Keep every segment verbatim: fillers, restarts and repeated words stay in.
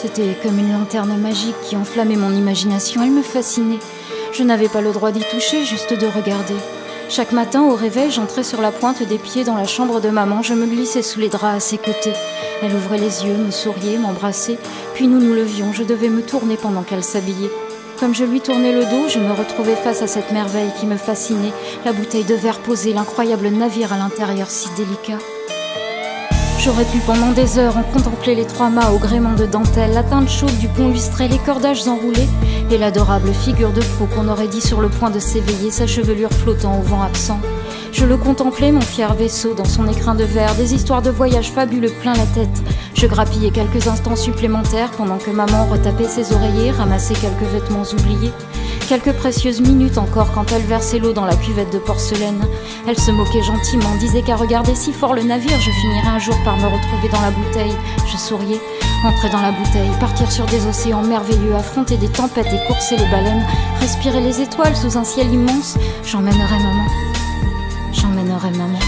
C'était comme une lanterne magique qui enflammait mon imagination. Elle me fascinait. Je n'avais pas le droit d'y toucher, juste de regarder. Chaque matin, au réveil, j'entrais sur la pointe des pieds dans la chambre de maman. Je me glissais sous les draps à ses côtés. Elle ouvrait les yeux, me souriait, m'embrassait. Puis nous nous levions. Je devais me tourner pendant qu'elle s'habillait. Comme je lui tournais le dos, je me retrouvais face à cette merveille qui me fascinait. La bouteille de verre posée, l'incroyable navire à l'intérieur si délicat. J'aurais pu pendant des heures en contempler les trois mâts au gréement de dentelle, la teinte chaude du pont lustré, les cordages enroulés et l'adorable figure de proue qu'on aurait dit sur le point de s'éveiller, sa chevelure flottant au vent absent. Je le contemplais, mon fier vaisseau, dans son écrin de verre, des histoires de voyages fabuleux plein la tête. Je grappillais quelques instants supplémentaires pendant que maman retapait ses oreillers, ramassait quelques vêtements oubliés. Quelques précieuses minutes encore quand elle versait l'eau dans la cuvette de porcelaine. Elle se moquait gentiment, disait qu'à regarder si fort le navire, je finirais un jour par me retrouver dans la bouteille. Je souriais, entrer dans la bouteille, partir sur des océans merveilleux, affronter des tempêtes et courser les baleines, respirer les étoiles sous un ciel immense. J'emmènerai maman, j'emmènerai maman.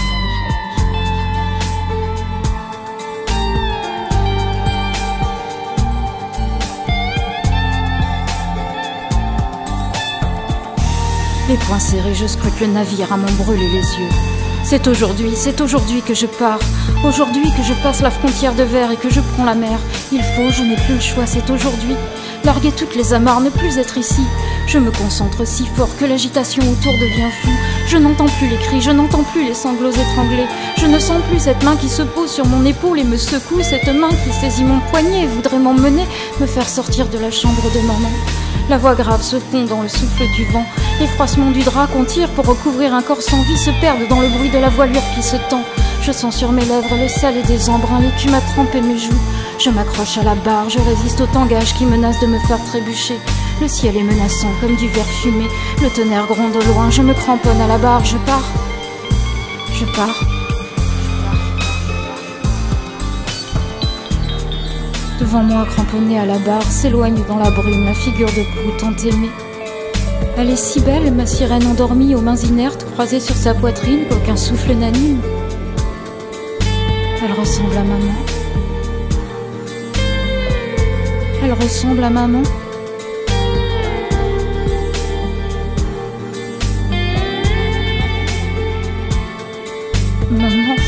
Les poings serrés, je scrute le navire à m'en brûler les yeux. C'est aujourd'hui, c'est aujourd'hui que je pars. Aujourd'hui que je passe la frontière de verre et que je prends la mer. Il faut, je n'ai plus le choix, c'est aujourd'hui. Larguer toutes les amarres, ne plus être ici. Je me concentre si fort que l'agitation autour devient floue. Je n'entends plus les cris, je n'entends plus les sanglots étranglés. Je ne sens plus cette main qui se pose sur mon épaule et me secoue. Cette main qui saisit mon poignet et voudrait m'emmener, me faire sortir de la chambre de maman. La voix grave se fond dans le souffle du vent. Les froissements du drap qu'on tire pour recouvrir un corps sans vie se perdent dans le bruit de la voilure qui se tend. Je sens sur mes lèvres le sel et des embruns, l'écume a trempé mes joues. Je m'accroche à la barre, je résiste au tangage qui menace de me faire trébucher. Le ciel est menaçant comme du verre fumé, le tonnerre gronde au loin, je me cramponne à la barre, je pars, je pars. Devant moi, cramponnée à la barre, s'éloigne dans la brume la figure de proue tant aimée. Elle est si belle, ma sirène endormie aux mains inertes, croisées sur sa poitrine qu'aucun souffle n'anime. Elle ressemble à maman. Elle ressemble à maman. Maman.